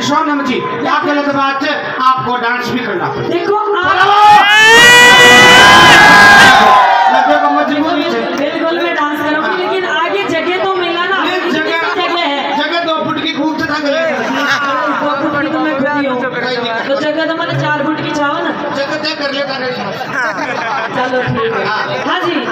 सोनम जी क्या गलत बात है, आपको डांस भी करना पड़ेगा। देखो मजबूरी है, बिल्कुल मैं डांस करूंगी, लेकिन आगे जगह तो मिला ना। जगह 2 फुट की खूब था, 2 फुट की तो मैं खुद ही हूँ, तो जगह तो मैंने 4 फुट की चाहो ना, जगह तय कर लेता नहीं। चलो ठीक है। हाँ जी